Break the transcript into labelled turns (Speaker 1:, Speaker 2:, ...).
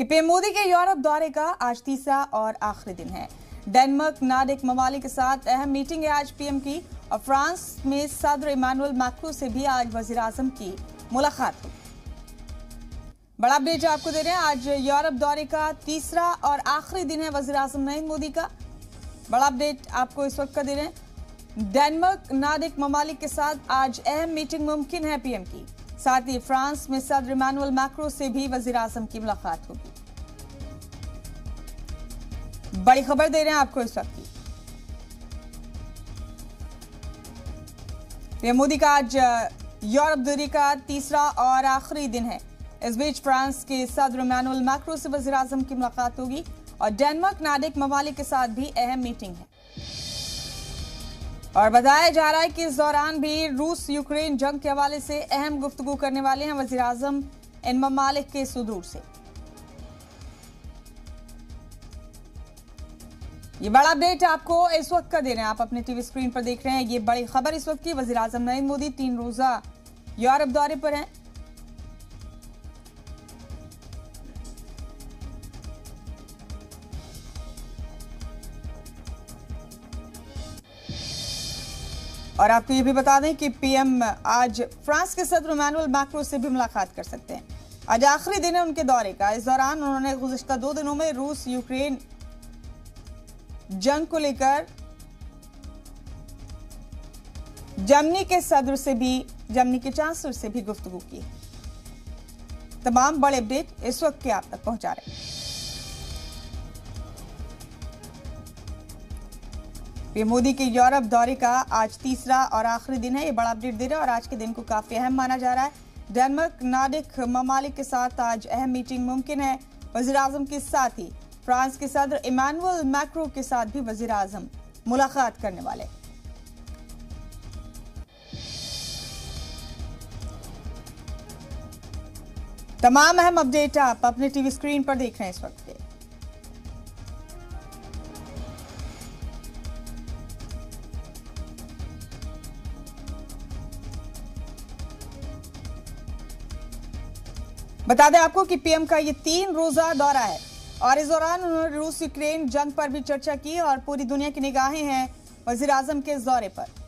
Speaker 1: कि पीएम मोदी के यूरोप दौरे का आज तीसरा और आखिरी दिन है। डेनमार्क नार्डिक ममालिक के साथ अहम मीटिंग है आज पीएम की, और फ्रांस में सदर इमानुएल मैक्रों से भी आज वजीर आजम की मुलाकात हुई। बड़ा अपडेट आपको दे रहे हैं, आज यूरोप दौरे का तीसरा और आखिरी दिन है वजीर आजम नरेंद्र मोदी का। बड़ा अपडेट आपको इस वक्त का दे रहे हैं, डेनमार्क नार्डिक ममालिक के साथ आज अहम मीटिंग मुमकिन है पीएम की, साथ ही फ्रांस में सदर इमानुएल मैक्रों से भी वजीर आजम की मुलाकात होगी। बड़ी खबर दे रहे हैं आपको इस वक्त की, पीएम मोदी का आज यूरोप दौरे का तीसरा और आखिरी दिन है। इस बीच फ्रांस के सदर इमानुएल मैक्रों से वजीर आजम की मुलाकात होगी और डेनमार्क नार्डिक ममालिक के साथ भी अहम मीटिंग है। और बताया जा रहा है कि इस दौरान भी रूस यूक्रेन जंग के हवाले से अहम गुफ्तगू करने वाले हैं वजीर आजम इन ममालिक के सुदूर से। ये बड़ा अपडेट आपको इस वक्त का दे रहे हैं, आप अपने टीवी स्क्रीन पर देख रहे हैं। ये बड़ी खबर इस वक्त की, वजीर आजम नरेंद्र मोदी 3 रोजा यूरोप दौरे पर हैं। और आपको ये भी बता दें कि पीएम आज फ्रांस के सदर इमानुएल मैक्रों से भी मुलाकात कर सकते हैं। आज आखिरी दिन है उनके दौरे का। इस दौरान उन्होंने गुज़िश्ता 2 दिनों में रूस यूक्रेन जंग को लेकर जर्मनी के सदर से भी, जर्मनी के चांसलर से भी गुफ्तगू की। तमाम बड़े अपडेट इस वक्त के आप तक पहुंचा रहे हैं। पीएम मोदी के यूरोप दौरे का आज तीसरा और आखिरी दिन है। ये बड़ा अपडेट दे रहा है और आज के दिन को काफी अहम माना जा रहा है। डेनमार्क नार्डिक ममालिक के साथ आज अहम मीटिंग मुमकिन है वजीर आजम के साथ ही फ्रांस के सदर इमानुएल मैक्रों के साथ भी वजीर आजम मुलाकात करने वाले। तमाम अहम अपडेट आप अपने टीवी स्क्रीन पर देख रहे हैं इस वक्त के। बता दें आपको कि पीएम का ये 3 रोजा दौरा है और इस दौरान उन्होंने रूस यूक्रेन जंग पर भी चर्चा की और पूरी दुनिया की निगाहें हैं वजीर आजम के इस दौरे पर।